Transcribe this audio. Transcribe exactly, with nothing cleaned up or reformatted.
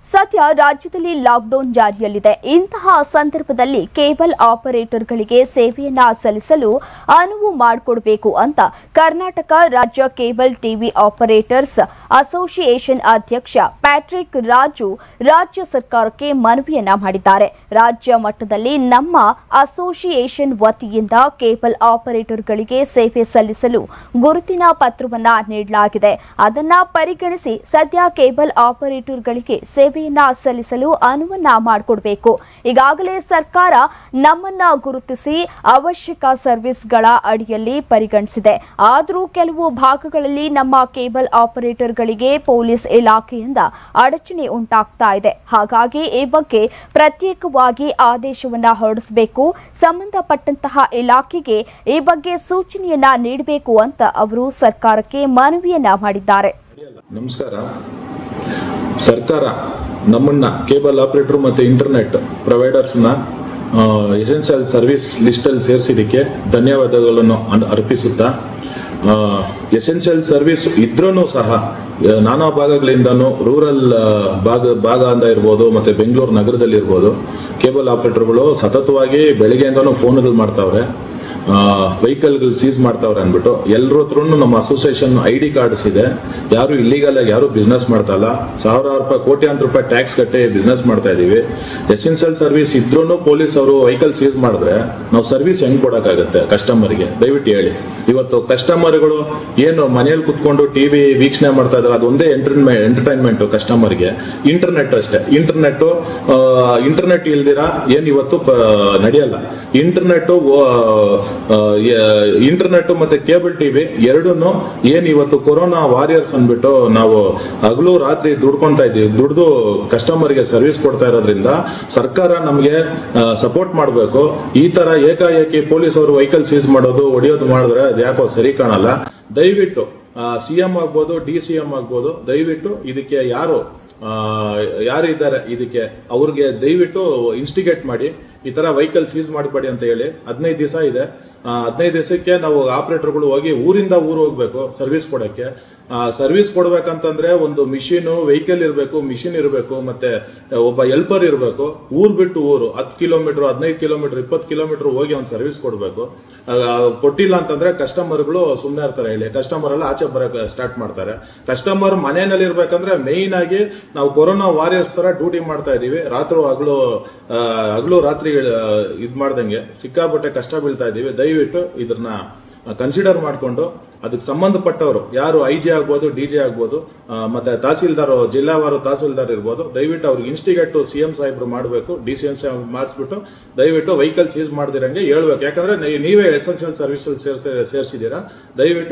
ಸದ್ಯ ರಾಜ್ಯದಲ್ಲಿ ಲಾಕ್ಡೌನ್ ಜಾರಿಯಲ್ಲಿದೆ. ಇಂತಹ ಸಂದರ್ಭದಲ್ಲಿ ಕೇಬಲ್ ಆಪರೇಟರ್ಗಳಿಗೆ ಸೇವೆಯನ್ನ ಸಲ್ಲಿಸಲು ಅನುವು ಮಾಡಿಕೊಡಬೇಕು ಅಂತ ಕರ್ನಾಟಕ ರಾಜ್ಯ ಕೇಬಲ್ ಟಿವಿ ಆಪರೇಟರ್ಸ್ ಅಸೋಸಿಯೇಷನ್ ಅಧ್ಯಕ್ಷ ಪ್ಯಾಟ್ರಿಕ್ ರಾಜು ರಾಜ್ಯ ಸರ್ಕಾರಕ್ಕೆ ಮನವಿಯನ್ನ ಮಾಡಿದ್ದಾರೆ. ರಾಜ್ಯ ಮಟ್ಟದಲ್ಲಿ ನಮ್ಮ ಅಸೋಸಿಯೇಷನ್ ವತಿಯಿಂದ ಕೇಬಲ್ ಆಪರೇಟರ್ಗಳಿಗೆ ಸೇವೆ ಸಲ್ಲಿಸಲು ಗುರುತಿನ ಪತ್ರವನ್ನ ನೀಡಲಾಗಿದೆ. ಅದನ್ನ ಪರಿಗಣಿಸಿ ಸದ್ಯ ಕೇಬಲ್ ಆಪರೇಟರ್ಗಳಿಗೆ ಸೇವೆಯನ್ನ ಸಲ್ಲಿಸಲು ಅನುವನ್ನ ಮಾಡಿಕೊಡಬೇಕು. ಈಗಾಗಲೇ ಸರ್ಕಾರ ನಮ್ಮನ್ನ ಗುರುತಿಸಿ ಅವಶ್ಯಕ ಸರ್ವಿಸ್ಗಳ ಅಡಿಯಲ್ಲಿ ಪರಿಗಣಿಸಿದೆ. ಆದರೂ ಕೆಲವು ಭಾಗಗಳಲ್ಲಿ ನಮ್ಮ ಕೇಬಲ್ ಆಪರೇಟರ್ಗಳಿಗೆ ಪೊಲೀಸ್ ಇಲಾಖೆಯಿಂದ ಅಡಚಣೆ ಉಂಟಾಗ್ತಾ ಇದೆ. ಹಾಗಾಗಿ ಈ ಬಗ್ಗೆ ಪ್ರತ್ಯೇಕವಾಗಿ ಆದೇಶವನ್ನ ಹೊರಡಿಸಬೇಕು. ಸಂಬಂಧಪಟ್ಟಂತಹ ಇಲಾಖೆಗೆ ಈ ಬಗ್ಗೆ ಸೂಚನೆಯನ್ನ ನೀಡಬೇಕು ಅಂತ ಅವರು ಸರ್ಕಾರಕ್ಕೆ ಮನವಿಯನ್ನ ಮಾಡಿದ್ದಾರೆ. ನಮಸ್ಕಾರ. ಸರ್ಕಾರ ನಮ್ಮನ್ನ ಕೇಬಲ್ ಆಪರೇಟರ್ ಮತ್ತು ಇಂಟರ್ನೆಟ್ ಪ್ರೊವೈಡರ್ಸ್ನ ಎಸೆನ್ಷಿಯಲ್ ಸರ್ವಿಸ್ ಲಿಸ್ಟಲ್ಲಿ ಸೇರಿಸಿದ್ದಕ್ಕೆ ಧನ್ಯವಾದಗಳನ್ನು ಅರ್ಪಿಸುತ್ತಾ, ಎಸೆನ್ಷಿಯಲ್ ಸರ್ವಿಸ್ ಇದ್ರೂ ಸಹ ನಾನಾ ಭಾಗಗಳಿಂದನೂ ರೂರಲ್ ಭಾಗ ಭಾಗ ಅಂತ ಇರ್ಬೋದು ಮತ್ತು ಬೆಂಗಳೂರು ನಗರದಲ್ಲಿ ಇರ್ಬೋದು ಕೇಬಲ್ ಆಪರೇಟರ್ಗಳು ಸತತವಾಗಿ ಬೆಳಗ್ಗೆಯಿಂದನೂ ಫೋನ್ಗಳು ಮಾಡ್ತಾವ್ರೆ, ವೆಹಿಕಲ್ಗಳು ಸೀಸ್ ಮಾಡ್ತಾವ್ರೆ ಅಂದ್ಬಿಟ್ಟು ಎಲ್ಲರ ಹತ್ರ ನಮ್ಮ ಅಸೋಸಿಯೇಷನ್ ಐ ಡಿ ಕಾರ್ಡ್ಸ್ ಇದೆ. ಯಾರು ಇಲ್ಲಿಗಲ್ ಆಗಿ ಯಾರು ಬಿಸ್ನೆಸ್ ಮಾಡ್ತಾ ಇಲ್ಲ. ಸಾವಿರಾರು ರೂಪಾಯಿ ಕೋಟ್ಯಾಂತರ ರೂಪಾಯಿ ಟ್ಯಾಕ್ಸ್ ಕಟ್ಟಿ ಬಿಸ್ನೆಸ್ ಮಾಡ್ತಾ ಇದೀವಿ. ಎಸೆನ್ಷಿಯಲ್ ಸರ್ವಿಸ್ ಇದ್ರೂ ಪೊಲೀಸ್ ಅವರು ವೆಹಿಕಲ್ ಸೀಸ್ ಮಾಡಿದ್ರೆ ನಾವು ಸರ್ವಿಸ್ ಹೆಂಗ್ ಕೊಡೋಕ್ಕಾಗುತ್ತೆ ಕಸ್ಟಮರ್ಗೆ? ದಯವಿಟ್ಟು ಹೇಳಿ. ಇವತ್ತು ಕಸ್ಟಮರ್ಗಳು ಏನು ಮನೆಯಲ್ಲಿ ಕುತ್ಕೊಂಡು ಟಿ ವಿ ವೀಕ್ಷಣೆ ಮಾಡ್ತಾ ಇದ್ದಾರೆ, ಅದೊಂದೇ ಎಂಟರ್ಟೈನ್ಮೆ ಎಂಟರ್ಟೈನ್ಮೆಂಟ್ ಕಸ್ಟಮರ್ಗೆ. ಇಂಟರ್ನೆಟ್ ಅಷ್ಟೇ. ಇಂಟರ್ನೆಟ್ ಇಂಟರ್ನೆಟ್ ಇಲ್ದಿರ ಏನು ಇವತ್ತು ನಡೆಯಲ್ಲ. ಇಂಟರ್ನೆಟ್ ಇಂಟರ್ನೆಟ್ ಮತ್ತೆ ಕೇಬಲ್ ಟಿವಿ ಎರಡನ್ನು ಏನ್ ಇವತ್ತು ಕೊರೋನಾ ವಾರಿಯರ್ಸ್ ಅಂದ್ಬಿಟ್ಟು ನಾವು ಹಗಲು ರಾತ್ರಿ ದುಡ್ಕೊಂತಾ ಇದೀವಿ. ದುಡ್ದು ಕಸ್ಟಮರ್ಗೆ ಸರ್ವಿಸ್ ಕೊಡ್ತಾ ಇರೋದ್ರಿಂದ ಸರ್ಕಾರ ನಮಗೆ ಸಪೋರ್ಟ್ ಮಾಡಬೇಕು. ಈ ತರ ಏಕಾಏಕಿ ಪೊಲೀಸ್ ಅವರು ವೆಹಿಕಲ್ ಸೀಸ್ ಮಾಡೋದು ಹೊಡೆಯೋದು ಮಾಡಿದ್ರೆ ಅದು ಯಾಕೋ ಸರಿ ಕಾಣಲ್ಲ. ದಯವಿಟ್ಟು ಸಿ ಎಂ ಆಗ್ಬೋದು, ಡಿ ಸಿ ಎಂ ಆಗ್ಬೋದು, ದಯವಿಟ್ಟು ಇದಕ್ಕೆ ಯಾರು ಯಾರು ಇದ್ದಾರೆ ಇದಕ್ಕೆ ಅವ್ರಿಗೆ ದಯವಿಟ್ಟು ಇನ್ಸ್ಟಿಗೇಟ್ ಮಾಡಿ ಈ ತರ ವೆಹಿಕಲ್ ಸೀಸ್ ಮಾಡಬೇಡಿ ಅಂತ ಹೇಳಿ. ಹದಿನೈದು ದಿವಸ ಇದೆ. ಹದಿನೈದು ದಿವಸಕ್ಕೆ ನಾವು ಆಪರೇಟರ್ಗಳು ಹೋಗಿ ಊರಿಂದ ಊರು ಹೋಗ್ಬೇಕು ಸರ್ವಿಸ್ ಕೊಡೋಕ್ಕೆ. ಸರ್ವಿಸ್ ಕೊಡ್ಬೇಕಂತಂದ್ರೆ ಒಂದು ಮಿಷಿನು ವೆಹಿಕಲ್ ಇರಬೇಕು, ಮಿಷಿನ್ ಇರಬೇಕು, ಮತ್ತೆ ಒಬ್ಬ ಹೆಲ್ಪರ್ ಇರಬೇಕು. ಊರು ಬಿಟ್ಟು ಊರು ಹತ್ತು ಕಿಲೋಮೀಟರ್ ಹದಿನೈದು ಕಿಲೋಮೀಟರ್ ಇಪ್ಪತ್ತು ಕಿಲೋಮೀಟರ್ ಹೋಗಿ ಅವ್ನು ಸರ್ವಿಸ್ ಕೊಡಬೇಕು. ಕೊಟ್ಟಿಲ್ಲ ಅಂತಂದ್ರೆ ಕಸ್ಟಮರ್ಗಳು ಸುಮ್ಮನೆ ಇರ್ತಾರೆ. ಹೇಳಿ, ಕಸ್ಟಮರ್ ಎಲ್ಲ ಆಚೆ ಬರೋಕೆ ಸ್ಟಾರ್ಟ್ ಮಾಡ್ತಾರೆ. ಕಸ್ಟಮರ್ ಮನೆಯಲ್ಲಿ ಇರ್ಬೇಕಂದ್ರೆ ಮೇಯ್ನ್ ಆಗಿ ನಾವು ಕೊರೋನಾ ವಾರಿಯರ್ಸ್ ತರ ಡ್ಯೂಟಿ ಮಾಡ್ತಾ ಇದೀವಿ. ರಾತ್ರಿ ಹಗಲು ಹಗಲು ರಾತ್ರಿ ಇದು ಮಾಡ್ದಂಗೆ ಸಿಕ್ಕಾಪಟ್ಟೆ ಕಷ್ಟ ಬೀಳ್ತಾ ಇದೀವಿ. ದಯವಿಟ್ಟು ಇದನ್ನ ಕನ್ಸಿಡರ್ ಮಾಡಿಕೊಂಡು ಅದಕ್ಕೆ ಸಂಬಂಧಪಟ್ಟವರು ಯಾರು ಐ ಜಿ ಆಗ್ಬೋದು, ಡಿ ಜಿ ಆಗ್ಬೋದು, ಮತ್ತೆ ತಹಸೀಲ್ದಾರ್ ಜಿಲ್ಲಾವಾರು ತಹಸೀಲ್ದಾರ್ ಇರ್ಬೋದು, ದಯವಿಟ್ಟು ಅವ್ರಿಗೆ ಇನ್ಸ್ಟಿಗೇಟ್ ಸಿ ಎಂ ಸಾಹೇಬ್ರು ಮಾಡಬೇಕು. ಡಿ ಸಿ ಎಂ ಸಾಹೇಬ್ ಮಾಡಿಸ್ಬಿಟ್ಟು ದಯವಿಟ್ಟು ವೆಹಿಕಲ್ ಸೀಸ್ ಮಾಡ್ದಿರಂಗೆ ಹೇಳ್ಬೇಕು. ಯಾಕಂದ್ರೆ ನೀವೇ ಎಸೆನ್ಷಿಯಲ್ ಸರ್ವಿಸ್ ಸೇರಿಸಿದ್ದೀರಾ. ದಯವಿಟ್ಟು